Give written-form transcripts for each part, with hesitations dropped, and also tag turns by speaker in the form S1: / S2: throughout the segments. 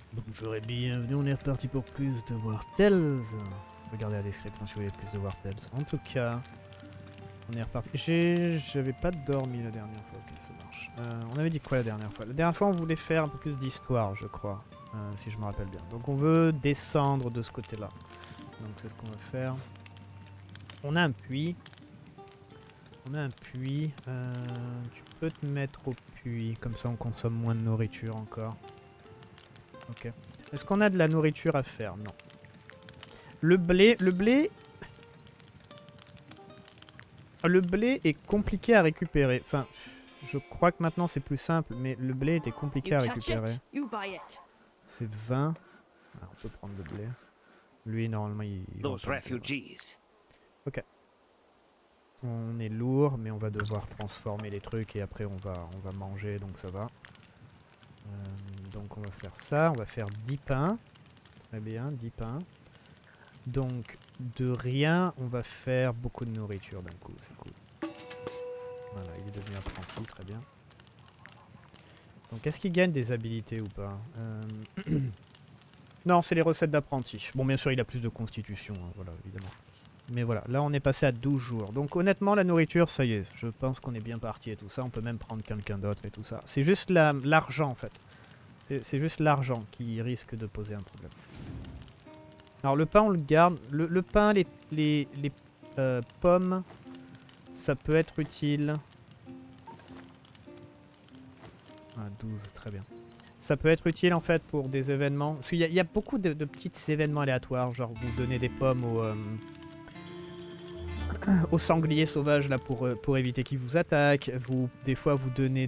S1: Bonjour et bienvenue, on est reparti pour plus de War Tales. Regardez la description si vous voulez plus de War Tales. En tout cas, on est reparti. J'avais pas dormi la dernière fois, ok ça marche. On avait dit quoi la dernière fois? La dernière fois on voulait faire un peu plus d'histoire je crois, si je me rappelle bien. Donc on veut descendre de ce côté-là. Donc c'est ce qu'on va faire. On a un puits. On a un puits. Tu peux te mettre au puits, comme ça on consomme moins de nourriture encore. Ok. Est-ce qu'on a de la nourriture à faire? Non. Le blé est compliqué à récupérer. Enfin, je crois que maintenant c'est plus simple, mais le blé était compliqué à récupérer. C'est 20. Ah, on peut prendre le blé. Lui, normalement, il... Ok. On est lourd, mais on va devoir transformer les trucs et après on va manger, donc ça va. Donc on va faire ça, on va faire 10 pains. Très bien, 10 pains. Donc de rien, on va faire beaucoup de nourriture d'un coup, c'est cool. Voilà, il est devenu apprenti, très bien. Donc est-ce qu'il gagne des habilités ou pas? Non, c'est les recettes d'apprenti. Bon, bien sûr, il a plus de constitution, hein, voilà, évidemment. Mais voilà, là on est passé à 12 jours. Donc honnêtement, la nourriture, ça y est, je pense qu'on est bien parti et tout ça. On peut même prendre quelqu'un d'autre et tout ça. C'est juste l'argent en fait. C'est juste l'argent qui risque de poser un problème. Alors le pain, on le garde. Le pain, les pommes, ça peut être utile. Ah, 12, très bien. Ça peut être utile en fait pour des événements. Parce qu'il y a beaucoup de petits événements aléatoires. Genre vous donnez des pommes aux sangliers sauvages là pour éviter qu'ils vous attaquent. Des fois vous donnez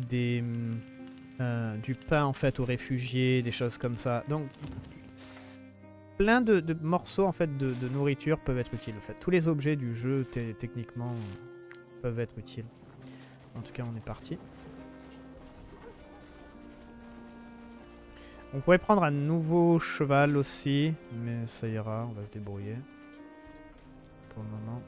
S1: du pain en fait aux réfugiés, des choses comme ça. Donc plein de morceaux en fait de nourriture peuvent être utiles. En fait, tous les objets du jeu techniquement peuvent être utiles. En tout cas, on est parti. On pourrait prendre un nouveau cheval aussi, mais ça ira, on va se débrouiller. Pour le moment.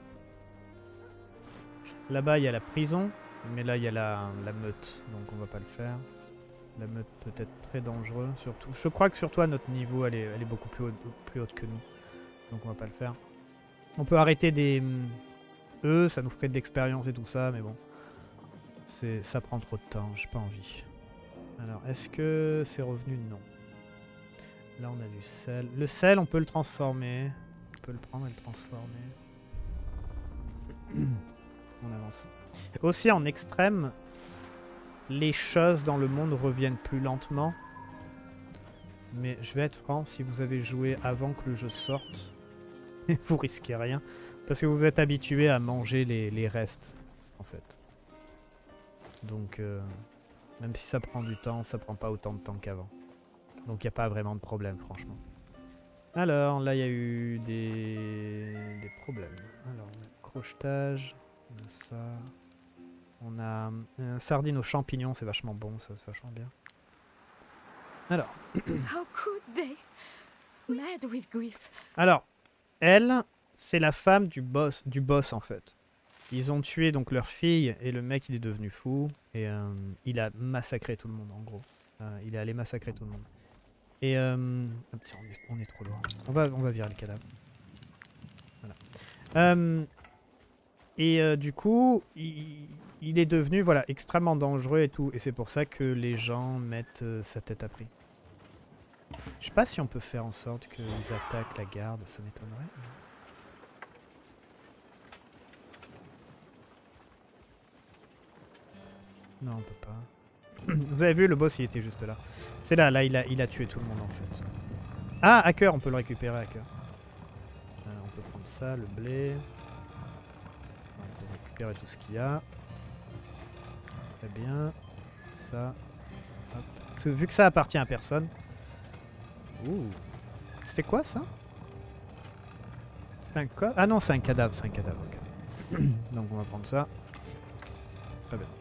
S1: Là-bas, il y a la prison, mais là, il y a la meute, donc on va pas le faire. La meute peut être très dangereux, surtout. Je crois que surtout à notre niveau, elle est beaucoup plus haute que nous. Donc on va pas le faire. On peut arrêter des œufs, ça nous ferait de l'expérience et tout ça, mais bon. Ça prend trop de temps, j'ai pas envie. Alors, est-ce que c'est revenu? Non. Là, on a du sel. Le sel, on peut le transformer. On peut le prendre et le transformer. On avance. Aussi, en extrême, les choses dans le monde reviennent plus lentement. Mais je vais être franc, si vous avez joué avant que le jeu sorte, vous risquez rien. Parce que vous êtes habitué à manger les restes, en fait. Donc, même si ça prend du temps, ça prend pas autant de temps qu'avant. Donc il n'y a pas vraiment de problème, franchement. Alors, là, il y a eu des problèmes. Alors, on a crochetage, on a ça. On a un sardine aux champignons, c'est vachement bon, ça, c'est vachement bien. Alors. Alors, elle, c'est la femme du boss en fait. Ils ont tué donc leur fille et le mec il est devenu fou et il a massacré tout le monde en gros. Il est allé massacrer tout le monde. Et on est trop loin. On va virer le cadavre. Voilà. Du coup, il est devenu voilà extrêmement dangereux et tout. Et c'est pour ça que les gens mettent sa tête à prix. Je sais pas si on peut faire en sorte qu'ils attaquent la garde, ça m'étonnerait. Non, on peut pas. Vous avez vu, le boss il était juste là. C'est là il a tué tout le monde en fait. Ah, hacker, on peut le récupérer, hacker. On peut prendre ça, le blé. On peut récupérer tout ce qu'il y a. Très bien. Ça. Hop. Parce que vu que ça appartient à personne. Ouh. C'était quoi ça? C'est un corps? Ah non, c'est un cadavre, ok. Donc on va prendre ça. Très bien.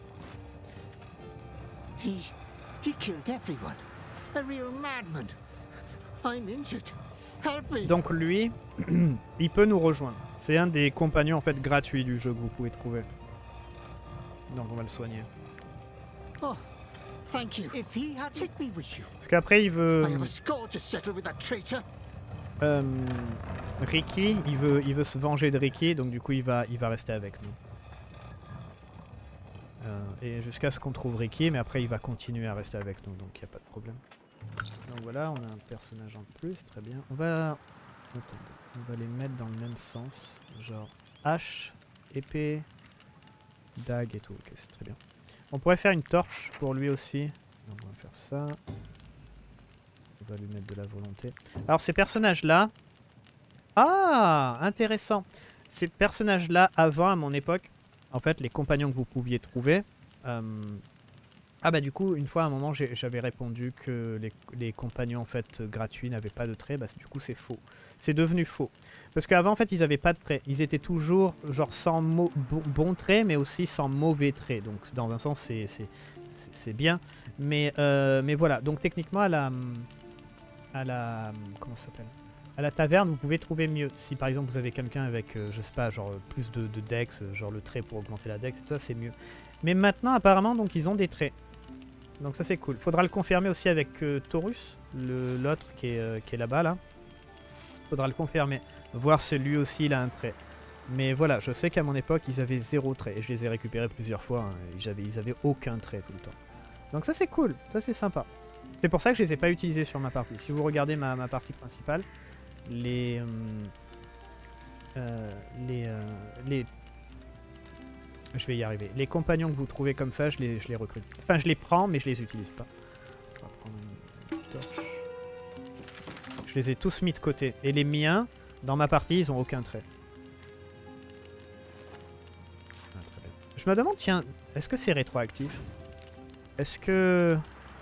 S2: He killed everyone. A real madman. I'm injured. Help me.
S1: Donc lui, il peut nous rejoindre. C'est un des compagnons en fait gratuits du jeu que vous pouvez trouver. Donc on va le soigner.
S2: Oh, Thank you. If he had take me with you.
S1: Parce qu'après il veut...
S2: I have a score to settle with that traitor.
S1: Ricky, il veut se venger de Ricky, donc du coup il va rester avec nous. Et jusqu'à ce qu'on trouve Ricky, mais après il va continuer à rester avec nous, donc il n'y a pas de problème. Donc voilà, on a un personnage en plus, très bien. On va... Attendez, on va les mettre dans le même sens, genre hache, épée, dague et tout, ok c'est très bien. On pourrait faire une torche pour lui aussi, donc on va faire ça. On va lui mettre de la volonté. Alors ces personnages-là... Ah, intéressant. Ces personnages-là, avant, à mon époque, en fait, les compagnons que vous pouviez trouver... Ah bah du coup, une fois à un moment, j'avais répondu que les compagnons en fait gratuits n'avaient pas de traits. Bah du coup, c'est faux. C'est devenu faux. Parce qu'avant, en fait, ils n'avaient pas de traits. Ils étaient toujours genre sans bons traits, mais aussi sans mauvais traits. Donc dans un sens, c'est bien. Mais voilà. Donc techniquement, à la comment ça s'appelle ? À la taverne, vous pouvez trouver mieux. Si par exemple vous avez quelqu'un avec, je sais pas, genre plus de dex, genre le trait pour augmenter la dex, et tout ça, c'est mieux. Mais maintenant, apparemment, donc ils ont des traits. Donc ça, c'est cool. Faudra le confirmer aussi avec Taurus, l'autre qui est là-bas, là. Faudra le confirmer. Voir si lui aussi, il a un trait. Mais voilà, je sais qu'à mon époque, ils avaient 0 trait. Et je les ai récupérés plusieurs fois. Hein, ils avaient aucun trait tout le temps. Donc ça, c'est cool. Ça, c'est sympa. C'est pour ça que je les ai pas utilisés sur ma partie. Si vous regardez ma partie principale, je vais y arriver. Les compagnons que vous trouvez comme ça, je les recrute. Enfin, je les prends, mais je les utilise pas. On va prendre une torche. Je les ai tous mis de côté. Et les miens, dans ma partie, ils ont aucun trait. Ah, très bien. Je me demande, tiens, est-ce que c'est rétroactif? Est-ce que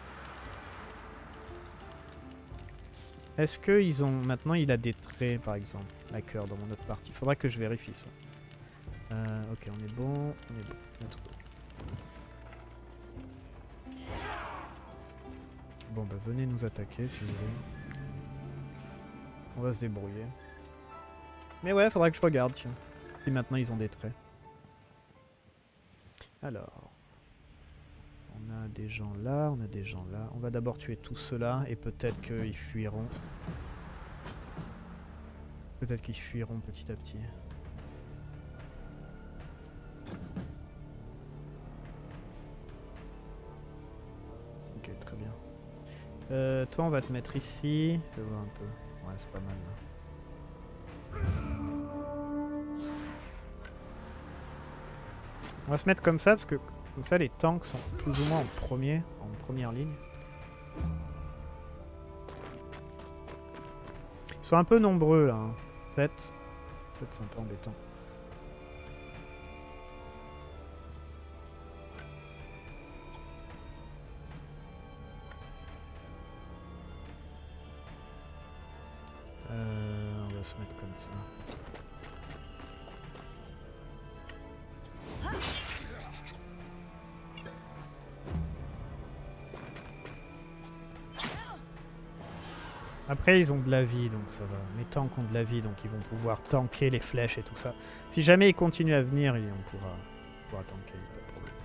S1: ils ont... Maintenant, il a des traits, par exemple. Hacker dans mon autre partie. Faudra que je vérifie ça. Ok, on est bon. Let's go. Bon, bah venez nous attaquer si vous voulez. On va se débrouiller. Mais ouais, faudra que je regarde, tiens. Et maintenant, ils ont des traits. Alors... On a des gens là, on a des gens là. On va d'abord tuer tous ceux-là et peut-être qu'ils fuiront. Peut-être qu'ils fuiront petit à petit. Ok, très bien. Toi, on va te mettre ici. Je vais voir un peu. Ouais, c'est pas mal là. On va se mettre comme ça parce que comme ça les tanks sont plus ou moins en première ligne. Ils sont un peu nombreux là. Hein. 7. 7 c'est un peu embêtant. On va se mettre comme ça. Après, ils ont de la vie, donc ça va. Mes tanks ont de la vie, donc ils vont pouvoir tanker les flèches et tout ça. Si jamais ils continuent à venir, on pourra tanker, pas de problème.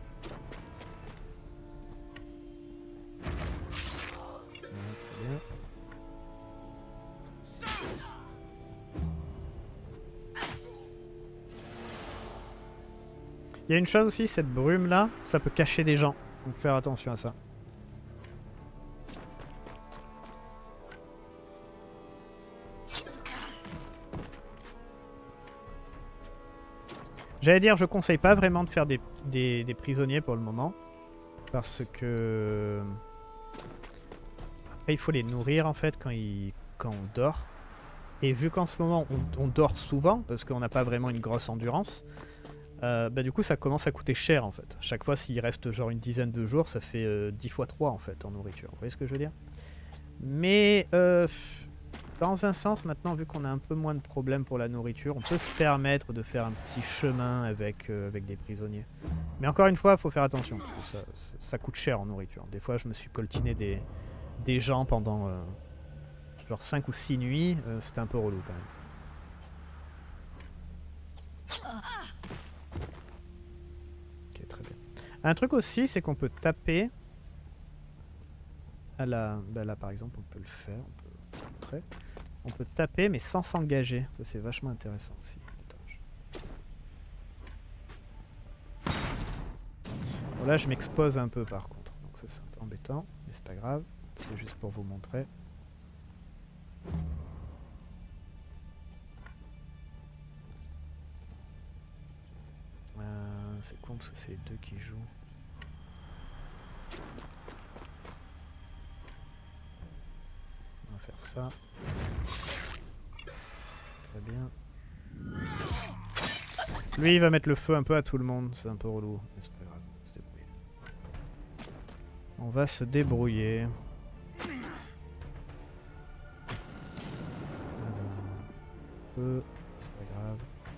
S1: Ouais, très bien. Il y a une chose aussi, cette brume-là, ça peut cacher des gens. Donc faire attention à ça. J'allais dire, je conseille pas vraiment de faire des prisonniers pour le moment. Parce que... Après, il faut les nourrir en fait quand on dort. Et vu qu'en ce moment, on dort souvent, parce qu'on n'a pas vraiment une grosse endurance, bah du coup, ça commence à coûter cher en fait. Chaque fois, s'il reste genre une dizaine de jours, ça fait 10 fois 3 en fait en nourriture. Vous voyez ce que je veux dire? Mais... dans un sens, maintenant, vu qu'on a un peu moins de problèmes pour la nourriture, on peut se permettre de faire un petit chemin avec des prisonniers. Mais encore une fois, il faut faire attention, parce que ça coûte cher en nourriture. Des fois, je me suis coltiné des gens pendant genre 5 ou 6 nuits. C'était un peu relou quand même. Ok, très bien. Un truc aussi, c'est qu'on peut taper à la... Bah là par exemple on peut le faire, on peut montrer. On peut taper mais sans s'engager. Ça c'est vachement intéressant aussi. Attends, Bon là je m'expose un peu par contre. Donc ça c'est un peu embêtant. Mais c'est pas grave. C'était juste pour vous montrer. C'est con parce que c'est les deux qui jouent. On va faire ça. Très bien. Lui il va mettre le feu un peu à tout le monde. C'est un peu relou. Mais c'est pas grave. On va se débrouiller. Feu. C'est pas grave.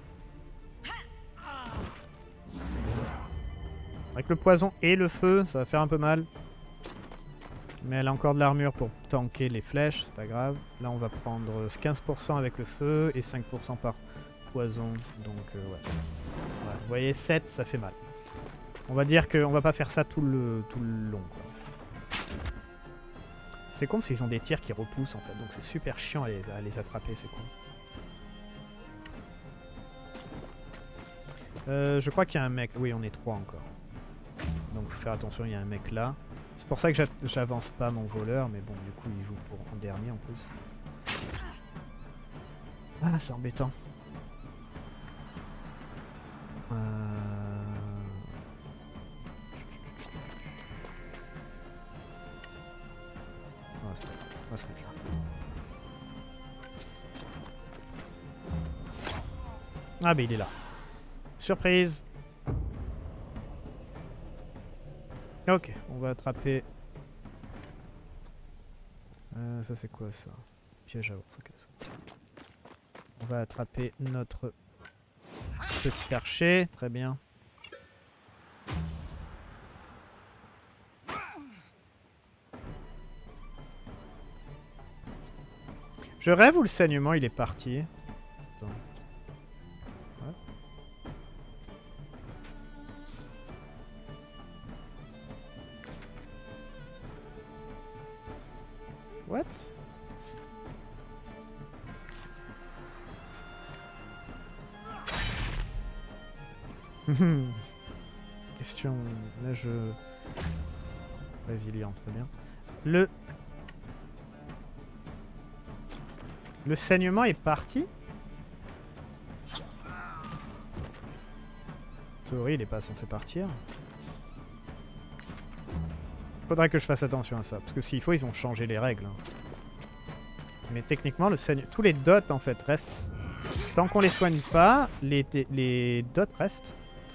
S1: Avec le poison et le feu, ça va faire un peu mal. Mais elle a encore de l'armure pour tanker les flèches, c'est pas grave. Là on va prendre 15% avec le feu et 5% par poison. Donc ouais. Voilà. Vous voyez 7 ça fait mal. On va dire qu'on va pas faire ça tout le long quoi. C'est con parce qu'ils ont des tirs qui repoussent en fait. Donc c'est super chiant à les attraper, c'est con. Je crois qu'il y a un mec. Oui on est 3 encore. Donc faut faire attention, il y a un mec là. C'est pour ça que j'avance pas mon voleur, mais bon, du coup, il joue en dernier en plus. Ah, c'est embêtant. On va se mettre là. Ah, mais il est là. Surprise! Ok, on va attraper... ça c'est quoi ça? Piège à ours, ok ça. On va attraper notre petit archer, très bien. Je rêve où le saignement il est parti. Attends. Ouais. What? Question... Là je... Résilient, très bien. Le saignement est parti? En théorie il est pas censé partir. Faudrait que je fasse attention à ça, parce que s'il faut, ils ont changé les règles. Mais techniquement, le saignement... Tous les dots, en fait, restent. Tant qu'on les soigne pas, les dots restent.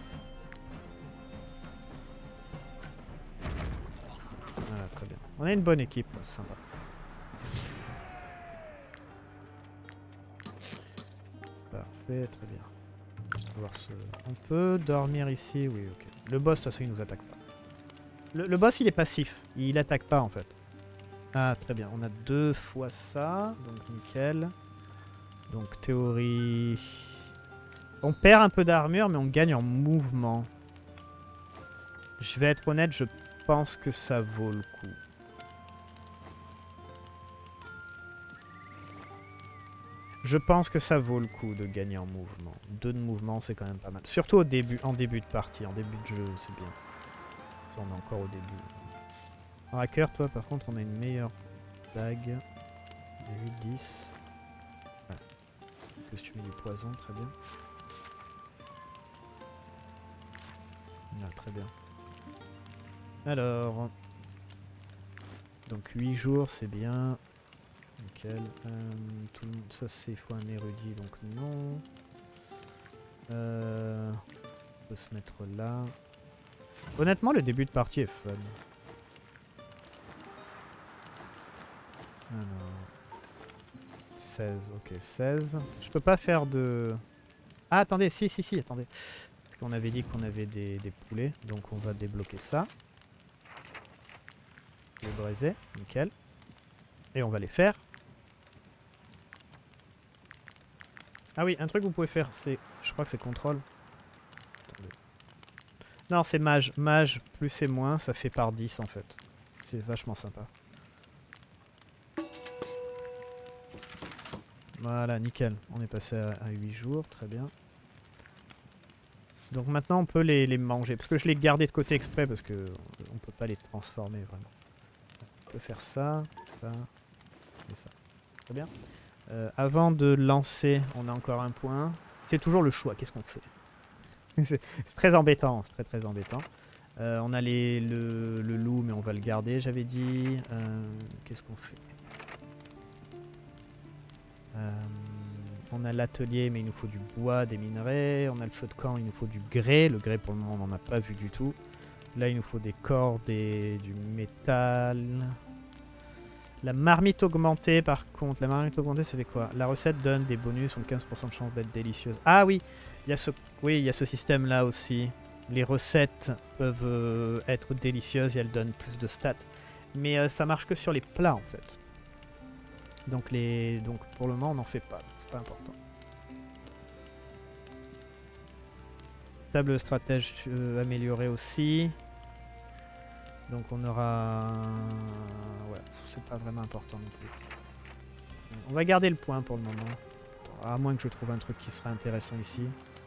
S1: Voilà, très bien. On a une bonne équipe, c'est sympa. Parfait, très bien. On va voir ce... On peut dormir ici, oui, ok. Le boss, de toute façon, il nous attaque pas. Le boss il est passif, il attaque pas en fait. Ah très bien, on a 2 fois ça, donc nickel. Donc théorie... On perd un peu d'armure mais on gagne en mouvement. Je vais être honnête, je pense que ça vaut le coup. Je pense que ça vaut le coup de gagner en mouvement. 2 de mouvement c'est quand même pas mal. Surtout au début, en début de partie, en début de jeu c'est bien. On est encore au début. En hacker, toi, par contre, on a une meilleure bague. 8-10. Ah. Costume du poison, très bien. Ah, très bien. Alors... Donc 8 jours, c'est bien. Nickel. Ça, c'est il faut un érudit, donc non. On peut se mettre là. Honnêtement, le début de partie est fun. Alors... 16, ok, 16. Je peux pas faire de... Ah, attendez, si, attendez. Parce qu'on avait dit qu'on avait des poulets, donc on va débloquer ça. Les briser, nickel. Et on va les faire. Ah oui, un truc que vous pouvez faire, c'est... Je crois que c'est contrôle. Attendez. Non, c'est mage. Mage, plus et moins, ça fait par 10 en fait. C'est vachement sympa. Voilà, nickel. On est passé à 8 jours, très bien. Donc maintenant on peut les manger. Parce que je l'ai gardé de côté exprès parce que on peut pas les transformer vraiment. On peut faire ça, ça et ça. Très bien. Avant de lancer, on a encore un point. C'est toujours le choix, qu'est-ce qu'on fait? C'est très embêtant, c'est très embêtant. On a le loup, mais on va le garder, j'avais dit. Qu'est-ce qu'on fait? On a l'atelier, mais il nous faut du bois, des minerais. On a le feu de camp, il nous faut du grès. Le grès, pour le moment, on n'en a pas vu du tout. Là, il nous faut des cordes et du métal. La marmite augmentée, par contre. La marmite augmentée, ça fait quoi? La recette donne des bonus, ont 15% de chance d'être délicieuse. Ah oui, il y a ce système-là aussi. Les recettes peuvent être délicieuses et elles donnent plus de stats. Mais ça marche que sur les plats, en fait. Donc pour le moment, on n'en fait pas. C'est pas important. Table stratège améliorée aussi. Donc on aura... Ouais, c'est pas vraiment important non plus. On va garder le point pour le moment. À moins que je trouve un truc qui serait intéressant ici.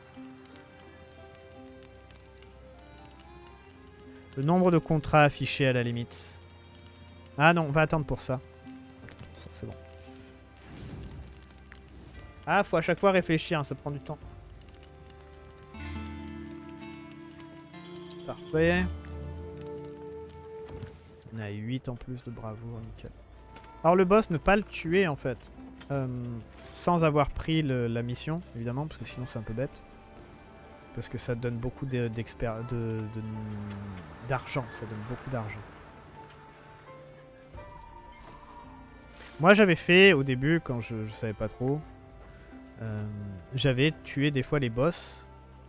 S1: Le nombre de contrats affichés à la limite. Ah non, on va attendre pour ça. Ça c'est bon. Ah, faut à chaque fois réfléchir, hein, ça prend du temps. Parfait. On a 8 en plus de bravoure, nickel. Alors le boss, ne pas le tuer en fait. Sans avoir pris la mission, évidemment, parce que sinon c'est un peu bête. Parce que ça donne beaucoup d'argent, ça donne beaucoup d'argent. Moi j'avais fait au début, quand je savais pas trop, j'avais tué des fois les boss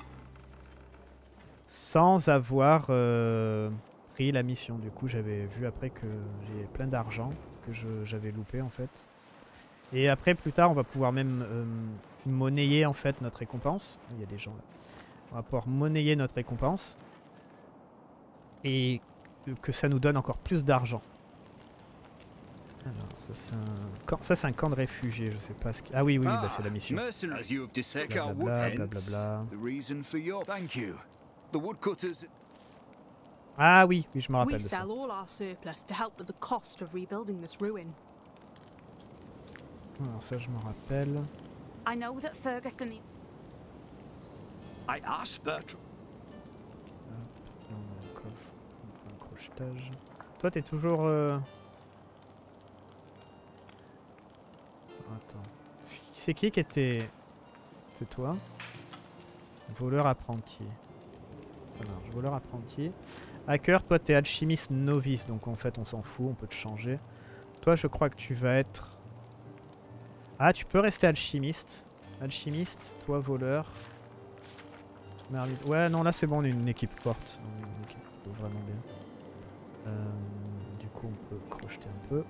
S1: sans avoir pris la mission. Du coup j'avais vu après que j'ai plein d'argent que j'avais loupé en fait. Et après plus tard on va pouvoir même monnayer en fait notre récompense. Il y a des gens là. On va pouvoir monnayer notre récompense et que ça nous donne encore plus d'argent. Alors, ça c'est un camp de réfugiés, je sais pas ce qui... Ah oui, bah, c'est la mission. Blablabla. Ah oui, je me rappelle de ça. Alors ça, je m'en rappelle.
S3: I asked Bertram.
S1: Hop, là on a le coffre, on prend un crochetage. Toi t'es toujours... Attends. C'est qui était... C'est toi? Voleur apprenti. Ça marche, voleur apprenti. Hacker, toi t'es alchimiste novice, donc en fait on s'en fout, on peut te changer. Toi je crois que tu vas être... Ah, tu peux rester alchimiste. Alchimiste, toi voleur. Ouais, non, là c'est bon, on est une équipe forte. On est une équipe vraiment bien. Du coup, on peut crocheter un peu.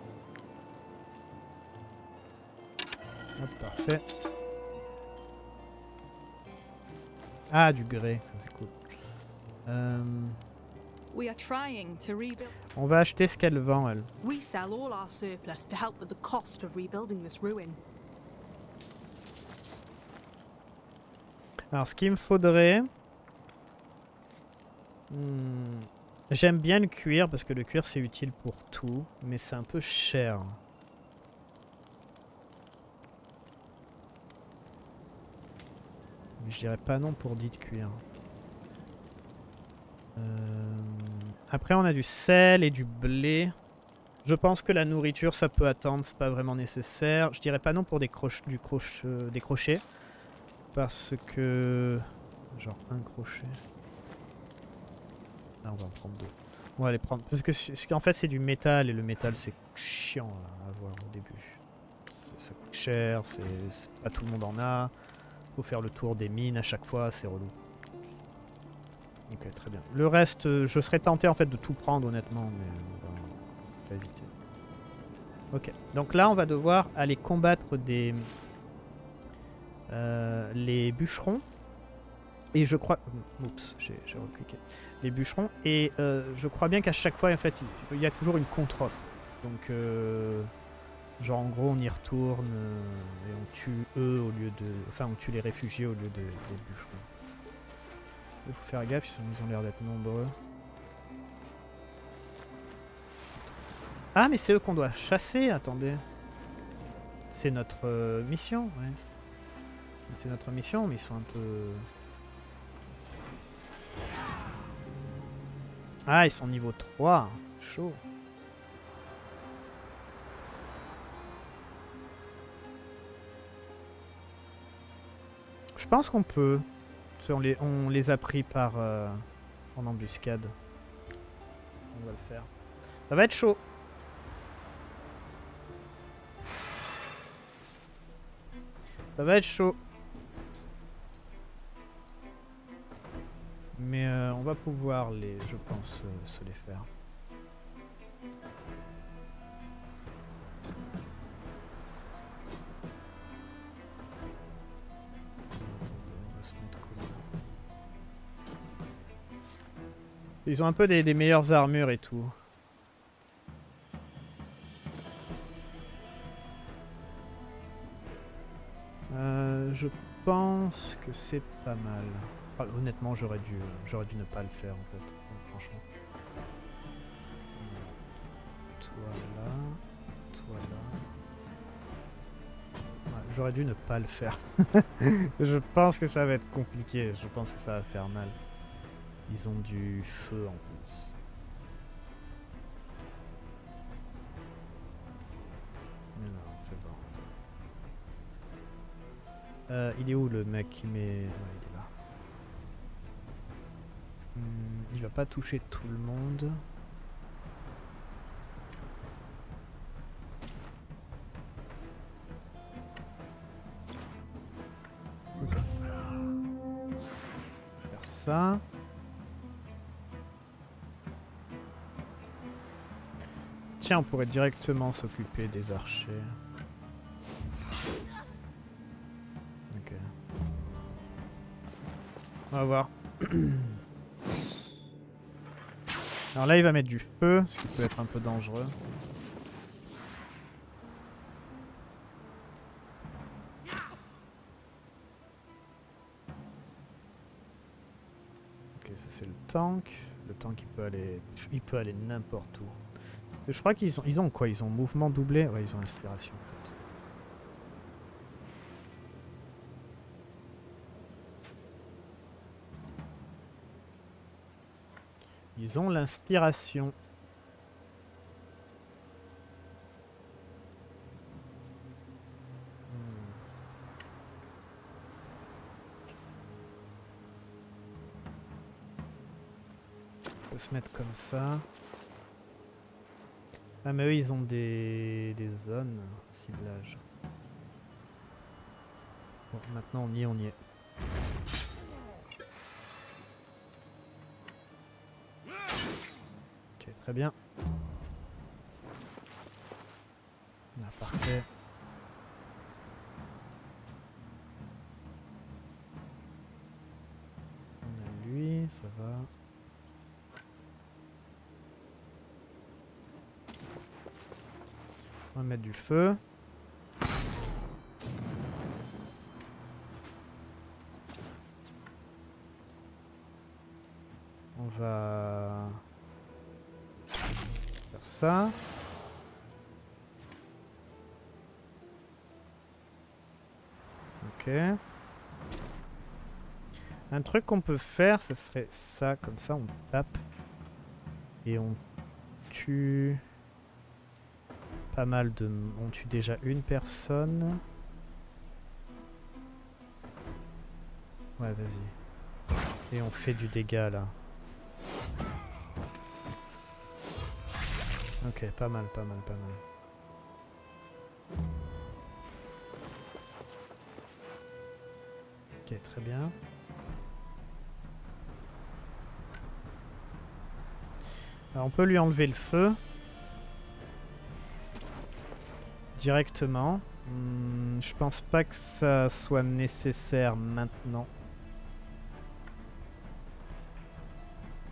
S1: Hop, parfait. Ah, du grès, ça c'est cool. On va acheter ce qu'elle vend, elle. Alors, ce qu'il me faudrait... J'aime bien le cuir, parce que le cuir, c'est utile pour tout. Mais c'est un peu cher. Mais je dirais pas non pour 10 de cuir. Après, on a du sel et du blé. Je pense que la nourriture, ça peut attendre. C'est pas vraiment nécessaire. Je dirais pas non pour des crochets. Parce que... Genre un crochet. Là on va en prendre deux. On va les prendre. Parce que en fait c'est du métal et le métal c'est chiant à avoir au début. Ça coûte cher, pas tout le monde en a. Faut faire le tour des mines à chaque fois, c'est relou. Ok, très bien. Le reste, je serais tenté en fait de tout prendre honnêtement, mais on va éviter. Ok, donc là on va devoir aller combattre les bûcherons. Et je crois... Oups, j'ai recliqué. Les bûcherons. Et je crois bien qu'à chaque fois, en fait, il y a toujours une contre-offre. Donc, Genre en gros on y retourne et on tue eux au lieu de... Enfin on tue les réfugiés au lieu des bûcherons. Il faut faire gaffe, ils ont l'air d'être nombreux. Ah mais c'est eux qu'on doit chasser, attendez. C'est notre mission, ouais. C'est notre mission, mais ils sont un peu... Ah, ils sont niveau 3. Chaud. Je pense qu'on peut. On les a pris par en embuscade. On va le faire. Ça va être chaud. Ça va être chaud. Mais on va pouvoir je pense, se les faire. Ils ont un peu des meilleures armures et tout. Je pense que c'est pas mal. Ah, honnêtement, j'aurais dû ne pas le faire en fait. Franchement. Toi là. Toi là. Ouais, j'aurais dû ne pas le faire. Je pense que ça va être compliqué. Je pense que ça va faire mal. Ils ont du feu en plus. Mais non, fais voir. Il est où le mec qui met... Ouais, il est là. Il va pas toucher tout le monde. Ok. Faire ça. Tiens, on pourrait directement s'occuper des archers. Ok. On va voir. Alors là, il va mettre du feu, ce qui peut être un peu dangereux. Ok, ça c'est le tank. Le tank, il peut aller n'importe où. Je crois qu'ils ont quoi? Ils ont mouvement doublé? Ouais, ils ont inspiration en fait. Ils ont l'inspiration. On peut se mettre comme ça. Ah mais eux ils ont des zones de ciblage. Bon, maintenant on y est. Ok, très bien. Ah, parfait. On a lui, ça va. On va mettre du feu. On va faire ça. Ok. Un truc qu'on peut faire, ce serait ça, comme ça on tape. Et on tue... Pas mal de... On tue déjà une personne. Ouais, vas-y. Et on fait du dégât, là. Ok, pas mal, pas mal, pas mal. Ok, très bien. Alors, on peut lui enlever le feu. Directement. Je pense pas que ça soit nécessaire maintenant.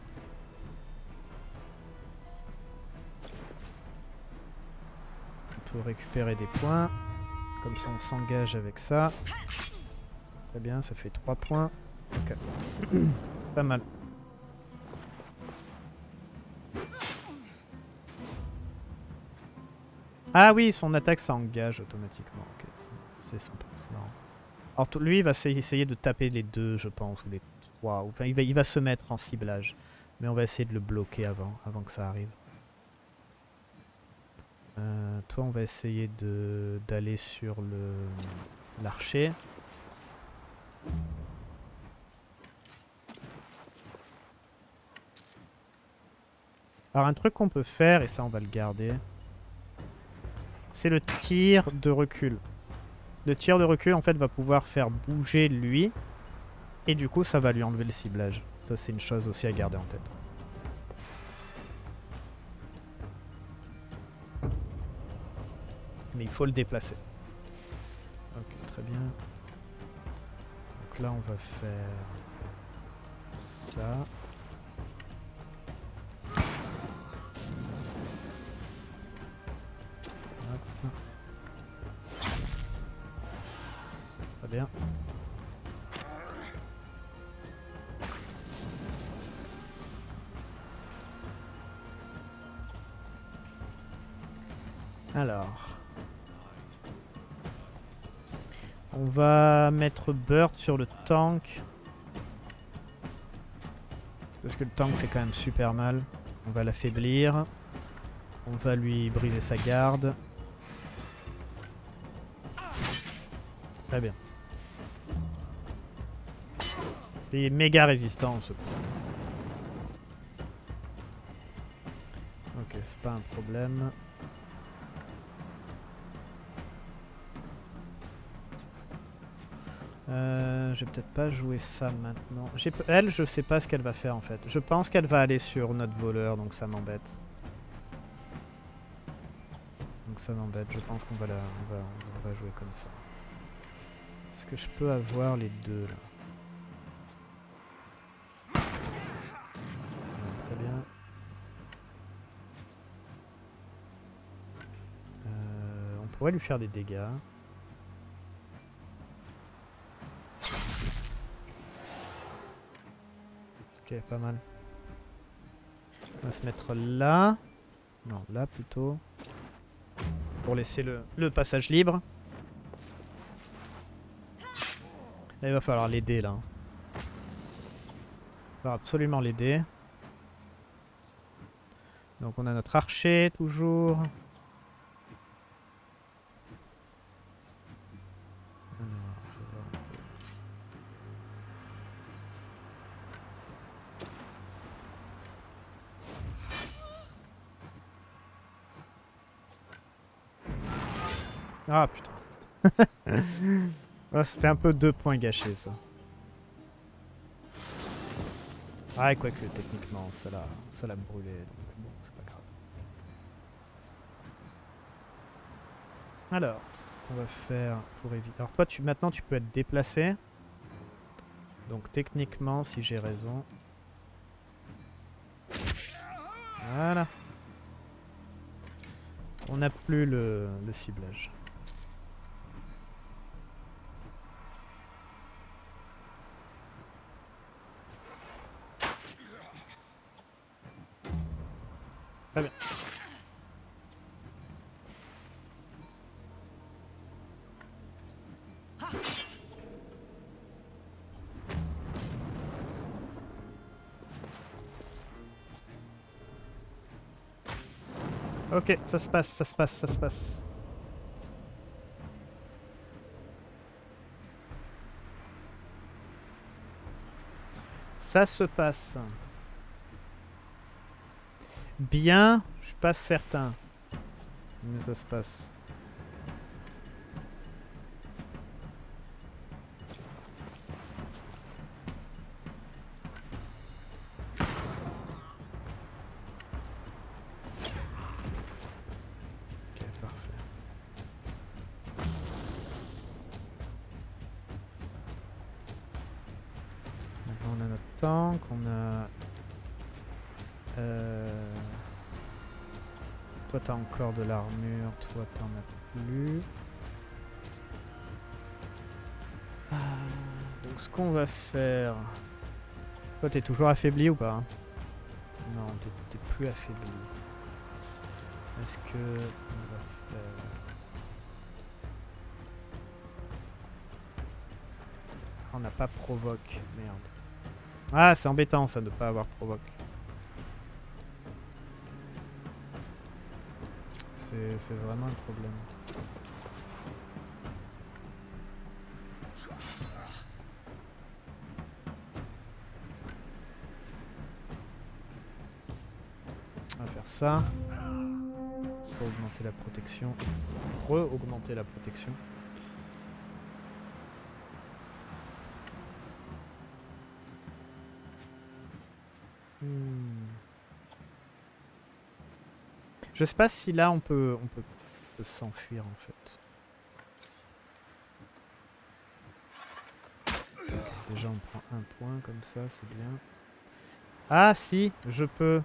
S1: On faut récupérer des points. Comme ça on s'engage avec ça. Très bien, ça fait 3 points. Ok. Pas mal. Ah oui, son attaque ça engage automatiquement. Ok, c'est sympa, c'est marrant. Alors lui il va essayer de taper les 2 je pense, ou les 3. Enfin il va se mettre en ciblage. Mais on va essayer de le bloquer avant que ça arrive. Toi on va essayer d'aller sur l'archer. Alors un truc qu'on peut faire, et ça on va le garder, c'est le tir de recul. Le tir de recul en fait va pouvoir faire bouger lui, et du coup ça va lui enlever le ciblage. Ça c'est une chose aussi à garder en tête. Mais il faut le déplacer. Ok, très bien. Donc là on va faire ça. Hop. Très bien. Alors. On va mettre Bird sur le tank. Parce que le tank fait quand même super mal. On va l'affaiblir. On va lui briser sa garde. Très bien. Il est méga résistant ce coup. Ok, c'est pas un problème. Je vais peut-être pas jouer ça maintenant. Elle, je sais pas ce qu'elle va faire en fait. Je pense qu'elle va aller sur notre voleur, donc ça m'embête. Donc ça m'embête. Je pense qu'on va on va jouer comme ça. Est-ce que je peux avoir les deux là? Ouais, très bien. On pourrait lui faire des dégâts. Ok, pas mal. On va se mettre là. Non, là plutôt. Pour laisser le passage libre. Là, il va falloir l'aider là. Il va falloir absolument l'aider. Donc on a notre archer toujours. Ah putain. Ah, c'était un peu 2 points gâchés ça. Ah, et quoique techniquement ça l'a brûlé, donc bon, c'est pas grave. Alors, ce qu'on va faire pour éviter... Alors toi, maintenant tu peux être déplacé. Donc techniquement, si j'ai raison... Voilà. On n'a plus le ciblage. Très bien. Ok, ça se passe, ça se passe, ça se passe. Ça se passe. Bien, je suis pas certain. Mais ça se passe. Ok, parfait. Maintenant on a notre tank, on a... Toi t'as encore de l'armure, toi t'en as plus. Ah, donc ce qu'on va faire... Toi t'es toujours affaibli ou pas hein? Non, t'es plus affaibli. Est-ce que... On va faire... On n'a pas provoque, merde. Ah, c'est embêtant ça de pas avoir provoque. C'est vraiment un problème. On va faire ça. Pour augmenter la protection. Re-augmenter la protection. Je sais pas si là on peut s'enfuir en fait. Déjà on prend un point comme ça, c'est bien. Ah si, je peux.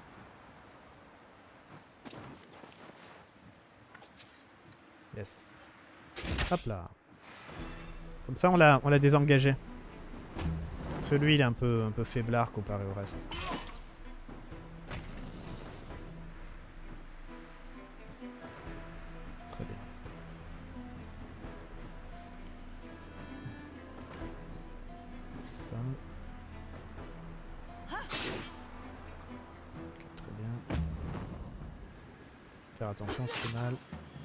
S1: Yes. Hop là. Comme ça on l'a désengagé. Celui il est un peu faiblard comparé au reste. Très bien. Ça. Ok, très bien. Faire attention, c'est fait mal.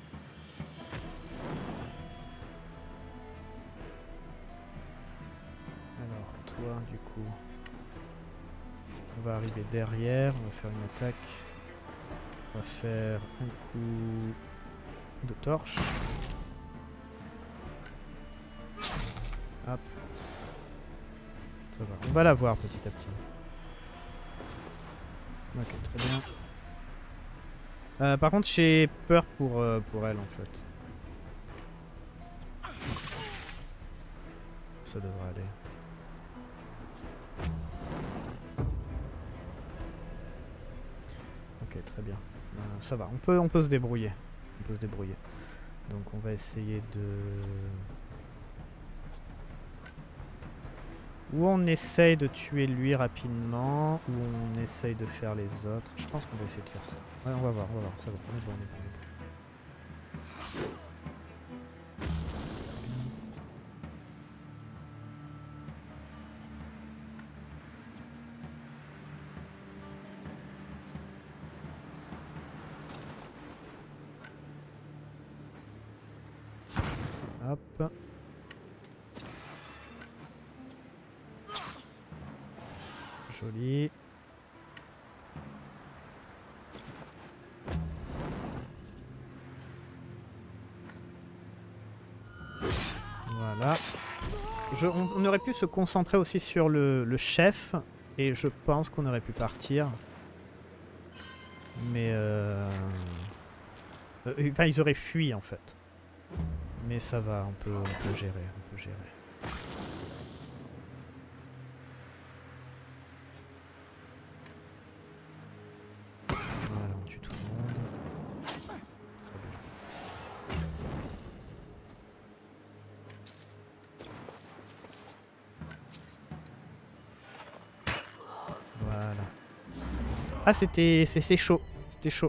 S1: Alors, toi, du coup, on va arriver derrière, on va faire une attaque. On va faire un coup de torche. Hop. Ça va, on va la voir petit à petit. Ok, très bien. Par contre, j'ai peur pour elle en fait. Ça devrait aller. Ok, très bien. Ça va, on peut se débrouiller. On peut se débrouiller. Donc on va essayer de... Ou on essaye de tuer lui rapidement, ou on essaye de faire les autres. Je pense qu'on va essayer de faire ça. Ouais, on va voir, ça va. On est bon, on est bon, on est bon. Hop. Joli. Voilà. On aurait pu se concentrer aussi sur le chef. Et je pense qu'on aurait pu partir. Mais enfin, ils auraient fui en fait. Mais ça va, on peut gérer, on peut gérer. Voilà, on tue tout le monde. Très bien. Voilà. Ah, c'était chaud. C'était chaud.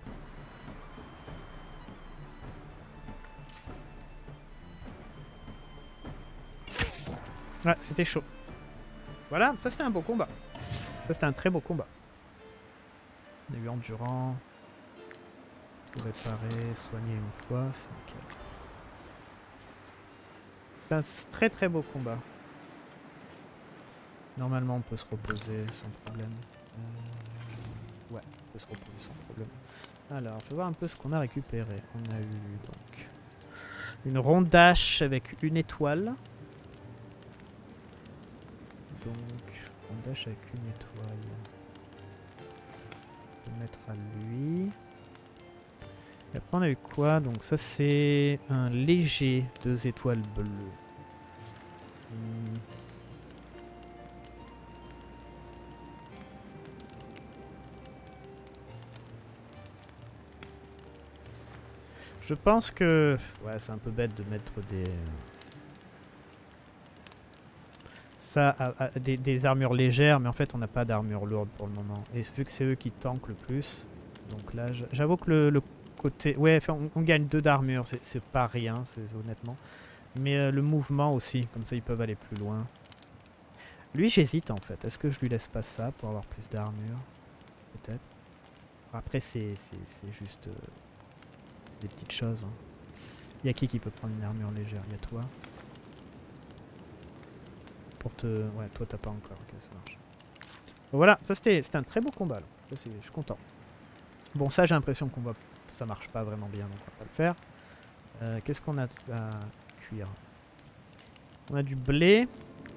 S1: Ouais, c'était chaud. Voilà, ça c'était un beau combat. Ça c'était un très beau combat. On a eu endurant. Tout réparer, soigner une fois, c'est nickel. C'était un très très beau combat. Normalement on peut se reposer sans problème. Ouais, on peut se reposer sans problème. Alors, je vais voir un peu ce qu'on a récupéré. On a eu donc une rondache avec une étoile. Donc, rondache avec une étoile. On va mettre à lui. Et après on a eu quoi? Donc ça c'est un léger 2 étoiles bleues. Je pense que... Ouais, c'est un peu bête de mettre des... Ça, des armures légères, mais en fait on n'a pas d'armure lourde pour le moment. Et vu que c'est eux qui tankent le plus, donc là j'avoue que le côté... Ouais, enfin, on gagne 2 d'armure, c'est pas rien, honnêtement. Mais le mouvement aussi, comme ça ils peuvent aller plus loin. Lui j'hésite en fait, est-ce que je lui laisse pas ça pour avoir plus d'armure? Peut-être. Après c'est juste des petites choses. Hein. Y a qui peut prendre une armure légère? Y a toi? Pour te... Ouais, toi t'as pas encore, ok ça marche. Bon, voilà, ça c'était un très beau combat là. Je suis content. Bon ça j'ai l'impression qu'on va... Ça marche pas vraiment bien donc on va pas le faire. Qu'est-ce qu'on a à cuire? On a du blé.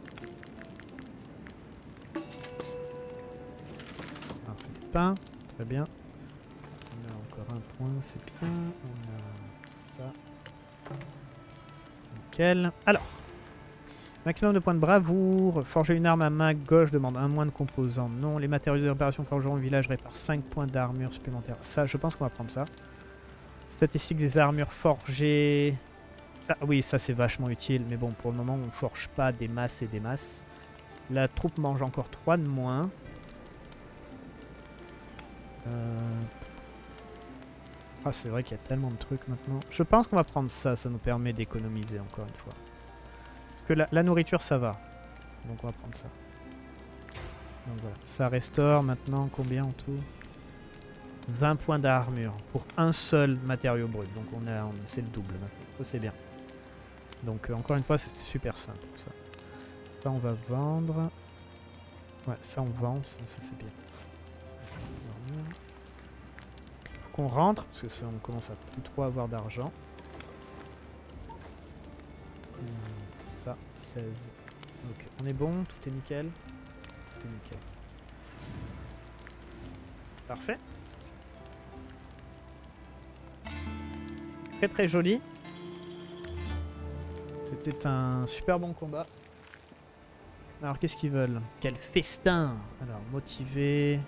S1: On fait du pain, très bien. On a encore un point, c'est bien. On a ça. Nickel. Alors. Maximum de points de bravoure. Forger une arme à main gauche demande un moins de composants. Non. Les matériaux de réparation forgeront le village réparent 5 points d'armure supplémentaires. Ça, je pense qu'on va prendre ça. Statistiques des armures forgées. Ça, oui, ça c'est vachement utile. Mais bon, pour le moment, on ne forge pas des masses et des masses. La troupe mange encore 3 de moins. Ah, c'est vrai qu'il y a tellement de trucs maintenant. Je pense qu'on va prendre ça. Ça nous permet d'économiser encore une fois. Que la nourriture ça va, donc on va prendre ça. Donc voilà, ça restaure maintenant combien en tout? 20 points d'armure pour un seul matériau brut, donc c'est le double maintenant, ça c'est bien. Donc encore une fois c'est super simple ça. Ça on va vendre, ouais ça on vend, ça c'est bien. Faut qu'on rentre, parce que ça, on commence à plus trop avoir d'argent. Ça, 16. Ok, on est bon, tout est nickel. Tout est nickel. Parfait. Très très joli. C'était un super bon combat. Alors qu'est-ce qu'ils veulent? Quel festin! Alors motivé.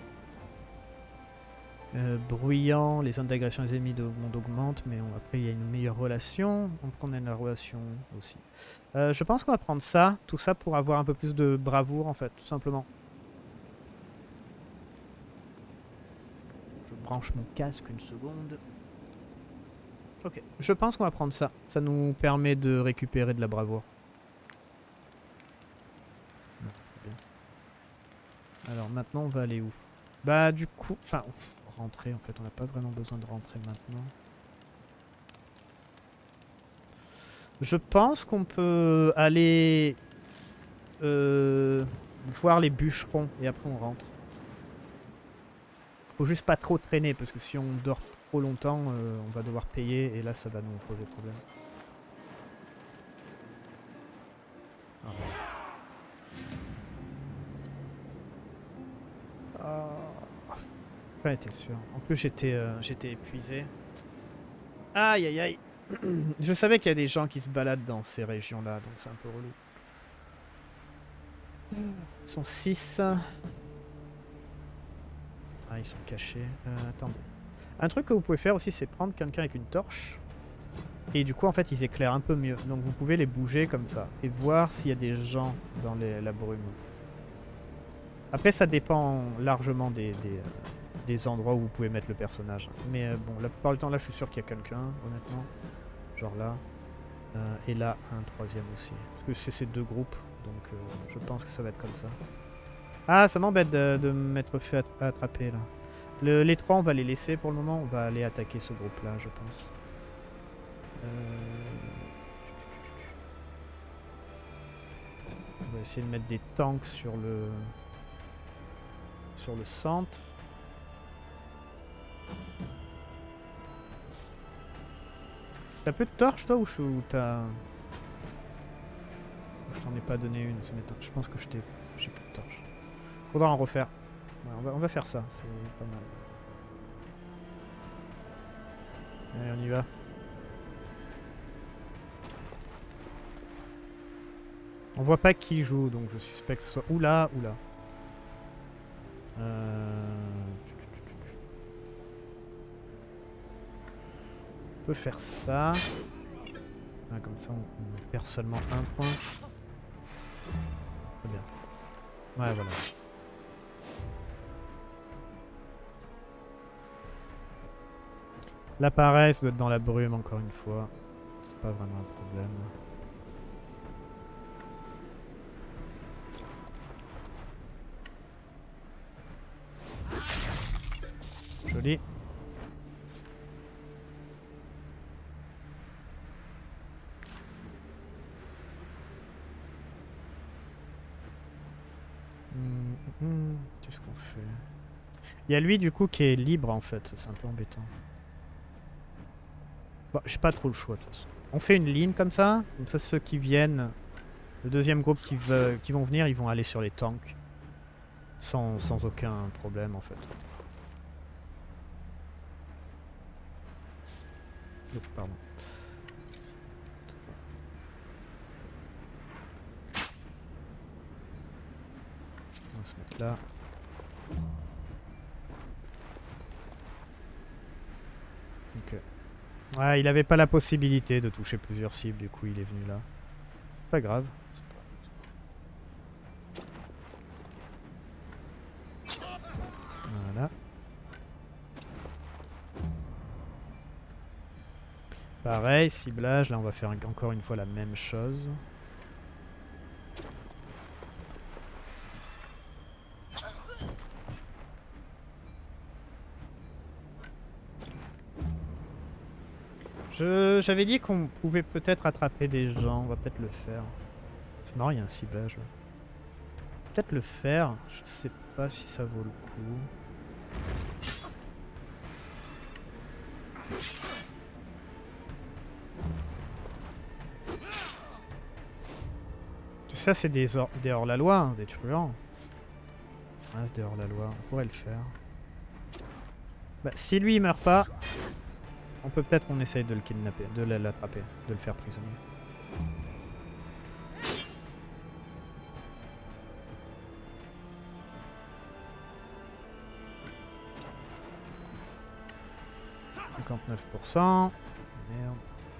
S1: Bruyant, les zones d'agression des ennemis de monde augmentent, mais après il y a une meilleure relation, donc on a une relation aussi. Je pense qu'on va prendre ça, tout ça pour avoir un peu plus de bravoure en fait, tout simplement. Je branche mon casque une seconde. Ok, je pense qu'on va prendre ça, ça nous permet de récupérer de la bravoure. Alors maintenant on va aller où? Bah du coup, enfin... Rentrer en fait, on n'a pas vraiment besoin de rentrer maintenant. Je pense qu'on peut aller voir les bûcherons et après on rentre. Faut juste pas trop traîner parce que si on dort trop longtemps, on va devoir payer et là ça va nous poser problème. Ah, voilà. Ouais, t'es sûr. En plus, j'étais épuisé. Aïe, aïe, aïe. Je savais qu'il y a des gens qui se baladent dans ces régions-là, donc c'est un peu relou. Ils sont 6. Ah, ils sont cachés. Attendez. Un truc que vous pouvez faire aussi, c'est prendre quelqu'un avec une torche. Et du coup, en fait, ils éclairent un peu mieux. Donc vous pouvez les bouger comme ça. Et voir s'il y a des gens dans la brume. Après, ça dépend largement des endroits où vous pouvez mettre le personnage. Mais bon, la plupart du temps, là, je suis sûr qu'il y a quelqu'un, honnêtement. Genre là. Et là, un troisième aussi. Parce que c'est ces 2 groupes, donc je pense que ça va être comme ça. Ah, ça m'embête de me mettre fait attraper, là. Les 3, on va les laisser pour le moment. On va aller attaquer ce groupe-là, je pense. On va essayer de mettre des tanks sur le centre. T'as plus de torches toi ou t'as... Je t'en ai pas donné une, ça m'étonne. Je pense que j'ai plus de torches. Faudra en refaire. Ouais, on va faire ça, c'est pas mal. Allez, on y va. On voit pas qui joue, donc je suspecte que ce soit ou là ou là. On peut faire ça. Ah, comme ça, on perd seulement un point. Très bien. Ouais, voilà. Là, pareil, ça doit être dans la brume, encore une fois. C'est pas vraiment un problème. Joli. Qu'est-ce qu'on fait? Il y a lui du coup qui est libre en fait, c'est un peu embêtant. Bon, j'ai pas trop le choix de toute façon. On fait une ligne comme ça ceux qui viennent, le deuxième groupe qui vont venir, ils vont aller sur les tanks. Sans aucun problème en fait. Pardon. On va se mettre là. Ok. Ouais, il avait pas la possibilité de toucher plusieurs cibles, du coup il est venu là. C'est pas grave. Voilà. Pareil, ciblage, là on va faire encore une fois la même chose. J'avais dit qu'on pouvait peut-être attraper des gens, on va peut-être le faire. C'est marrant, il y a un ciblage là. Peut-être le faire, je sais pas si ça vaut le coup. Tout ça c'est des hors-la-loi, hein, des truands. Ouais, c'est des hors-la-loi, on pourrait le faire. Bah, si lui il meurt pas, on peut peut-être qu'on essaye de le kidnapper, de l'attraper, de le faire prisonnier. « 59%. Merde.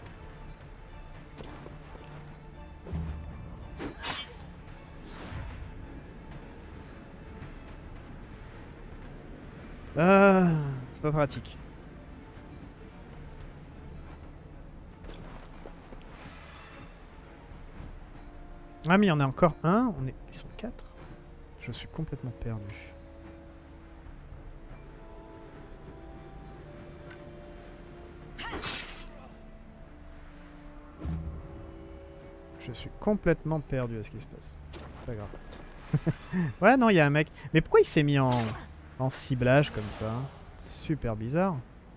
S1: C'est pas pratique. Ah mais il y en a encore un, ils sont 4. Je suis complètement perdu. Je suis complètement perdu à ce qui se passe. C'est pas grave. Ouais non, il y a un mec. Mais pourquoi il s'est mis en ciblage comme ça? Super bizarre.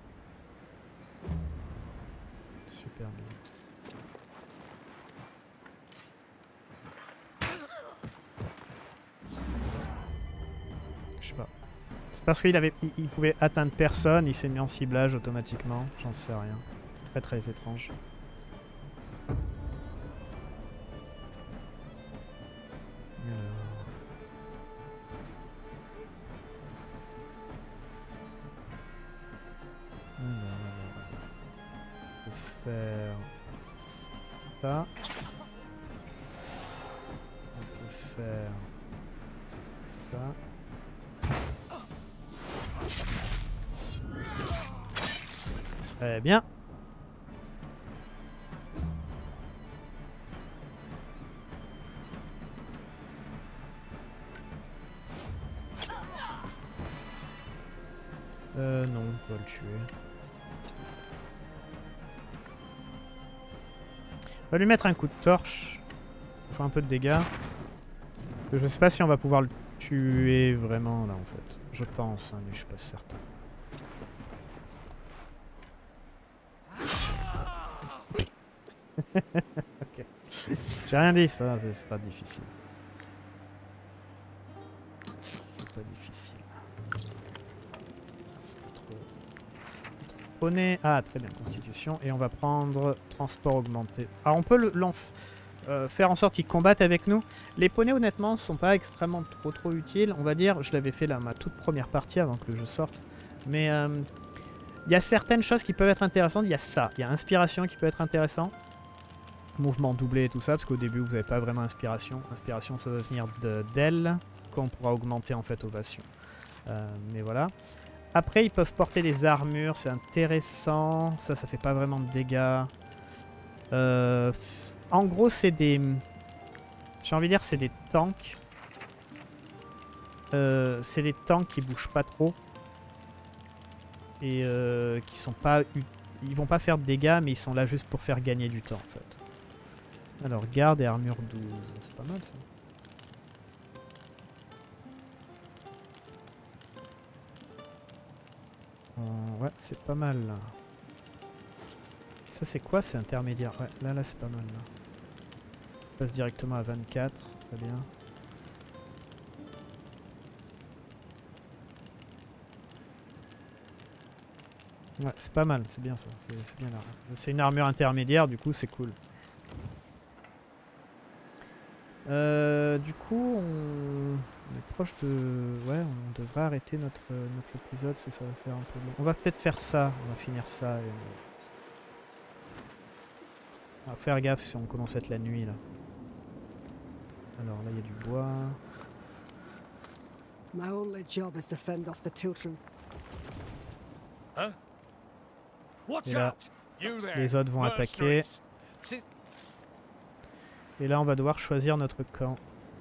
S1: Super bizarre. Je sais pas. C'est parce qu'il pouvait atteindre personne, il s'est mis en ciblage automatiquement. J'en sais rien. C'est très très étrange. Faire ça. On peut faire ça. Très bien. Non, on va le tuer. On va lui mettre un coup de torche. On fait un peu de dégâts. Je sais pas si on va pouvoir le tuer vraiment là en fait. Je pense, hein, mais je suis pas certain. Ok. J'ai rien dit, ça, c'est pas difficile. C'est pas difficile. Poney. Ah, très bien, constitution. Et on va prendre transport augmenté. Alors, on peut faire en sorte qu'ils combattent avec nous. Les poneys, honnêtement, sont pas extrêmement trop utiles. On va dire, je l'avais fait là, ma toute première partie avant que le jeu sorte. Mais Il y a certaines choses qui peuvent être intéressantes. Il y a ça. Il y a inspiration qui peut être intéressant. Mouvement doublé et tout ça, parce qu'au début, vous n'avez pas vraiment inspiration. Inspiration, ça va venir d'elle, qu'on pourra augmenter en fait ovation. Mais voilà. Après, ils peuvent porter des armures, c'est intéressant. Ça fait pas vraiment de dégâts. En gros, c'est des... J'ai envie de dire, c'est des tanks. C'est des tanks qui bougent pas trop. Et qui sont pas... Ils vont pas faire de dégâts, mais ils sont là juste pour faire gagner du temps, en fait. Alors, garde et armure 12. C'est pas mal, ça. Ouais, c'est pas mal, là. Ça, c'est quoi? C'est intermédiaire. Ouais, là, c'est pas mal, là. On passe directement à 24. Très bien. Ouais, c'est pas mal. C'est bien, ça. C'est bien, là. C'est une armure intermédiaire, du coup, c'est cool. Du coup, on est proche de... Ouais, on devrait arrêter notre épisode, parce que ça va faire un peu long. On va peut-être faire ça, on va finir ça. Alors, faire gaffe si on commence à être la nuit, là. Alors, là, il y a du bois.
S4: My only job is to fend off the children.
S3: Huh? Watch
S1: Et là,
S3: out! You there,
S1: les autres vont attaquer.
S3: mercenaries.
S1: Et là, on va devoir choisir notre camp.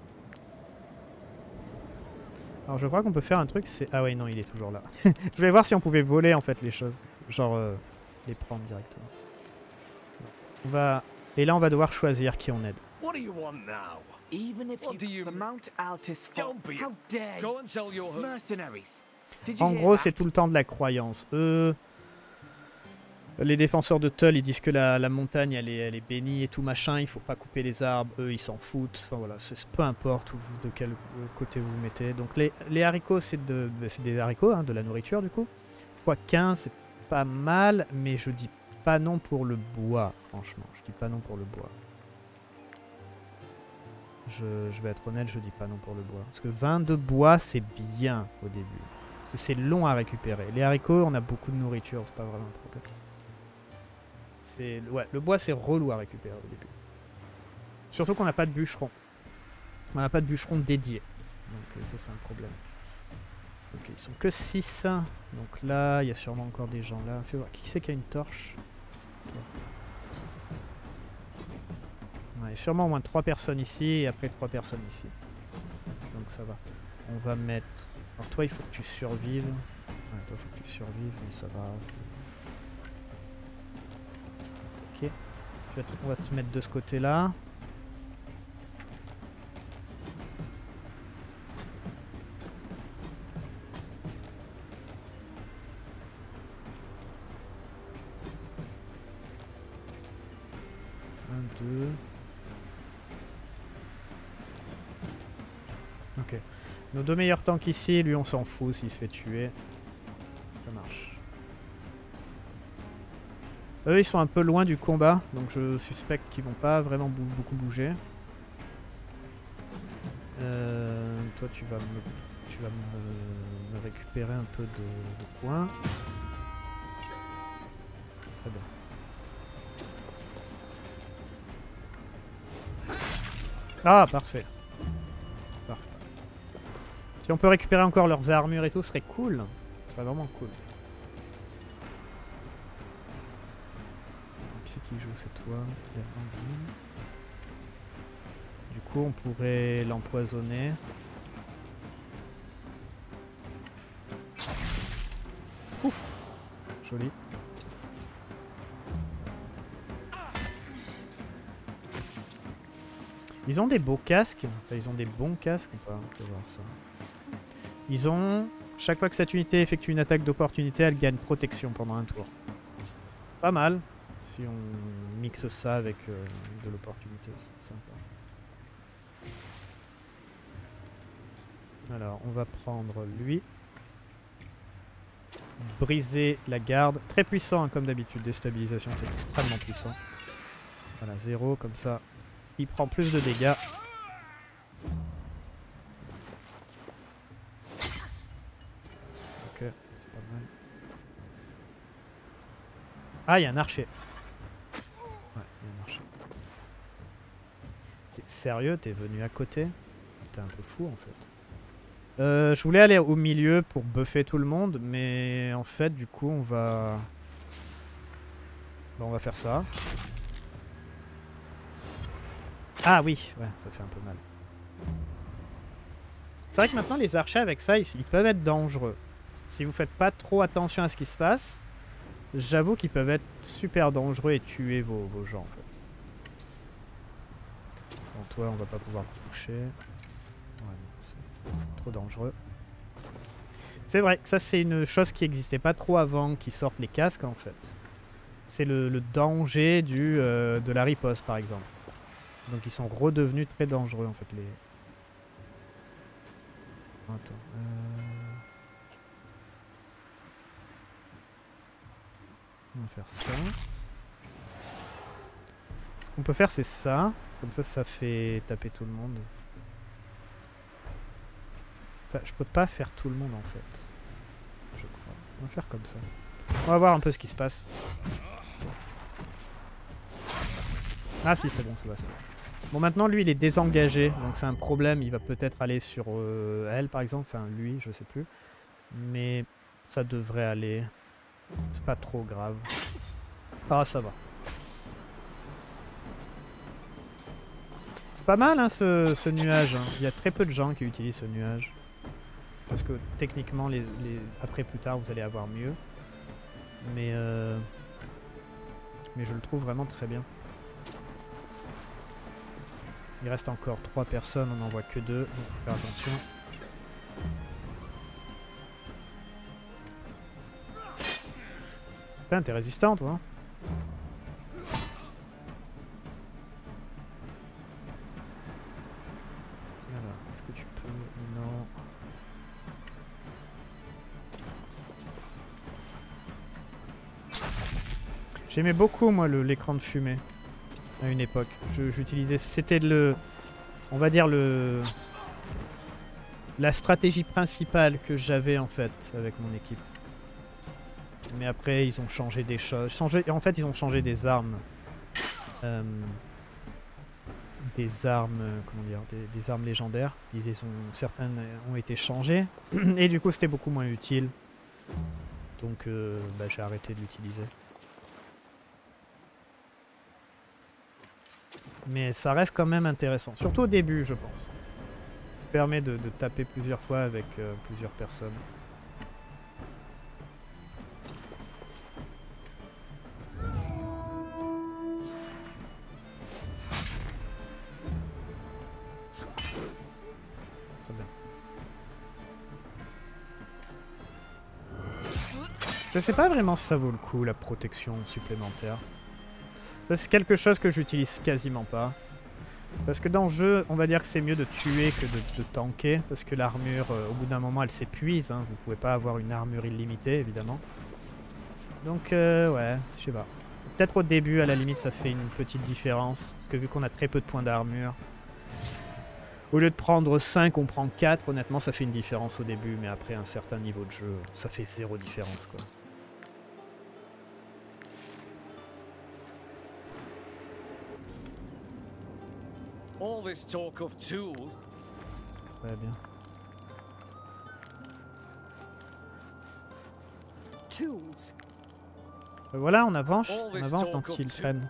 S1: Alors, je crois qu'on peut faire un truc, c'est... Ah ouais, non, il est toujours là. Je voulais voir si on pouvait voler, en fait, les choses. Genre, les prendre directement. On va... Et là, on va devoir choisir qui on aide.
S3: What do you want now?
S5: Even if
S3: What do you
S5: the
S3: mean?
S5: Mount Altus
S3: Don't be-
S5: how dare
S3: Go
S5: you?
S3: and sell your...
S5: Mercenaries. Did you
S1: En
S5: hear
S1: gros,
S5: that?
S1: c'est tout le temps de la croyance. Les défenseurs de Tull, ils disent que la montagne, elle est bénie et tout machin. Il faut pas couper les arbres. Eux, ils s'en foutent. Enfin voilà, peu importe de quel côté vous vous mettez. Donc les haricots, c'est des haricots, hein, de la nourriture du coup. x15, c'est pas mal, mais je dis pas non pour le bois, franchement. Je dis pas non pour le bois. Je vais être honnête, je dis pas non pour le bois. Parce que 22 bois, c'est bien au début. Parce que c'est long à récupérer. Les haricots, on a beaucoup de nourriture, c'est pas vraiment un problème. Ouais, le bois, c'est relou à récupérer au début. Surtout qu'on n'a pas de bûcheron. On n'a pas de bûcheron dédié. Donc ça, c'est un problème. Ok, ils sont que 6. Donc là, il y a sûrement encore des gens là. Fais voir, qui c'est qui a une torche? Il y a sûrement au moins 3 personnes ici et après 3 personnes ici. Donc ça va. On va mettre... Alors toi, il faut que tu survives. Ouais, toi, il faut que tu survives, mais ça va. Ok. On va se mettre de ce côté-là. Un, deux... Ok. Nos 2 meilleurs tanks ici, lui on s'en fout s'il se fait tuer. Ça marche. Eux ils sont un peu loin du combat, donc je suspecte qu'ils vont pas vraiment beaucoup bouger. Toi tu vas me récupérer un peu de points. Très bien. Ah parfait. Si on peut récupérer encore leurs armures et tout, ce serait cool. Ce serait vraiment cool. Qui c'est qui joue? C'est toi. Du coup, on pourrait l'empoisonner. Ouf! Joli. Ils ont des beaux casques. Enfin, ils ont des bons casques ou pas? On peut voir ça. Ils ont... Chaque fois que cette unité effectue une attaque d'opportunité, elle gagne protection pendant un tour. Pas mal. Si on mixe ça avec de l'opportunité, c'est sympa. Alors, on va prendre lui. Briser la garde. Très puissant, hein, comme d'habitude. Déstabilisation, c'est extrêmement puissant. Voilà, 0, comme ça. Il prend plus de dégâts. Ok, c'est pas mal. Ah, il y a un archer. Ouais, il y a un archer. T'es sérieux, t'es venu à côté? T'es un peu fou en fait. Je voulais aller au milieu pour buffer tout le monde, mais en fait, du coup, on va... Bon, on va faire ça. Ah oui, ouais, ça fait un peu mal. C'est vrai que maintenant, les archers avec ça, ils peuvent être dangereux. Si vous faites pas trop attention à ce qui se passe, j'avoue qu'ils peuvent être super dangereux et tuer vos gens en fait. Bon, toi, on va pas pouvoir toucher. Ouais, non, c'est trop dangereux. C'est vrai que ça, c'est une chose qui n'existait pas trop avant qu'ils sortent les casques en fait. C'est le danger de la riposte par exemple. Donc ils sont redevenus très dangereux en fait les... Attends. On va faire ça. Ce qu'on peut faire c'est ça. Comme ça fait taper tout le monde. Enfin, je peux pas faire tout le monde en fait. Je crois. On va faire comme ça. On va voir un peu ce qui se passe. Ah si, c'est bon, ça va. Bon, maintenant, lui, il est désengagé. Donc c'est un problème. Il va peut-être aller sur elle, par exemple. Enfin, lui, je sais plus. Mais ça devrait aller. C'est pas trop grave. Ah, ça va. C'est pas mal, hein, ce nuage. Hein. Il y a très peu de gens qui utilisent ce nuage. Parce que techniquement, après, plus tard, vous allez avoir mieux. Mais je le trouve vraiment très bien. Il reste encore 3 personnes, on n'en voit que 2. Donc, faut faire attention. Putain, t'es résistant, toi. Hein. Alors, est-ce que tu peux... Non. J'aimais beaucoup, moi, l'écran de fumée. À une époque. J'utilisais... C'était on va dire la stratégie principale que j'avais, en fait, avec mon équipe. Mais après, ils ont changé des choses. En fait, ils ont changé des armes. Des armes... Comment dire? Des armes légendaires. Certaines ont été changées. Et du coup, c'était beaucoup moins utile. Donc, bah, j'ai arrêté de l'utiliser. Mais ça reste quand même intéressant. Surtout au début, je pense. Ça permet de taper plusieurs fois avec plusieurs personnes. Très bien. Je sais pas vraiment si ça vaut le coup, la protection supplémentaire. C'est quelque chose que j'utilise quasiment pas. Parce que dans le jeu, on va dire que c'est mieux de tuer que de tanker. Parce que l'armure, au bout d'un moment, elle s'épuise. Hein. Vous pouvez pas avoir une armure illimitée, évidemment. Donc, ouais, je sais pas. Peut-être au début, à la limite, ça fait une petite différence. Parce que vu qu'on a très peu de points d'armure, au lieu de prendre 5, on prend 4. Honnêtement, ça fait une différence au début. Mais après un certain niveau de jeu, ça fait 0 différence, quoi.
S3: All this talk of tools.
S1: Très bien.
S4: Tools.
S1: Voilà, on avance donc ils prennent.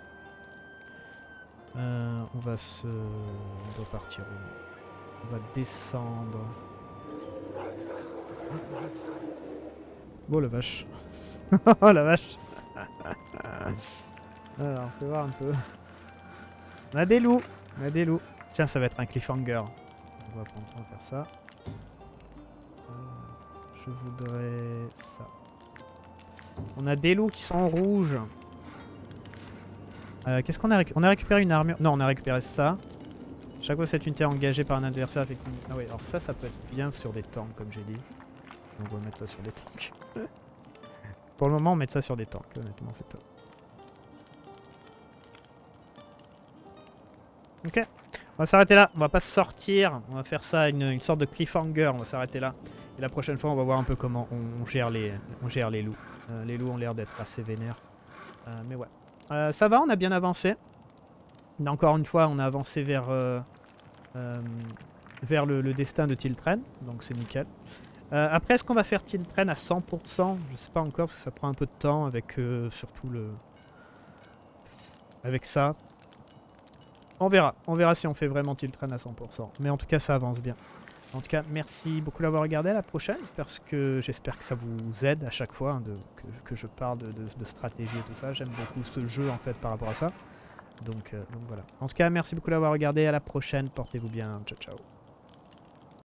S1: On doit partir où? On va descendre. Oh la vache. Oh la vache. Alors, on peut voir un peu. On a des loups. On a des loups. Tiens, ça va être un cliffhanger. On va faire ça. Je voudrais ça. On a des loups qui sont rouges. Qu'est-ce qu'on a récupéré? On a récupéré une armure. Non, on a récupéré ça. Chaque fois cette unité est engagée par un adversaire avec une... Ah oui, alors ça peut être bien sur des tanks, comme j'ai dit. Donc on va mettre ça sur des tanks. Pour le moment, on met ça sur des tanks. Honnêtement, c'est top. Ok. On va s'arrêter là. On va pas sortir. On va faire ça, une sorte de cliffhanger. On va s'arrêter là. Et la prochaine fois, on va voir un peu comment on gère les loups. Les loups ont l'air d'être assez vénères. Mais ouais. Ça va, on a bien avancé. Encore une fois, on a avancé vers le destin de Tiltren, donc c'est nickel. Après, est-ce qu'on va faire Tiltren à 100%? Je sais pas encore, parce que ça prend un peu de temps avec surtout le... Avec ça. On verra si on fait vraiment Tiltren à 100%. Mais en tout cas, ça avance bien. En tout cas, merci beaucoup d'avoir regardé. À la prochaine. J'espère que ça vous aide à chaque fois hein, que je parle de stratégie et tout ça. J'aime beaucoup ce jeu en fait par rapport à ça. Donc voilà. En tout cas, merci beaucoup d'avoir regardé. À la prochaine. Portez-vous bien. Ciao, ciao.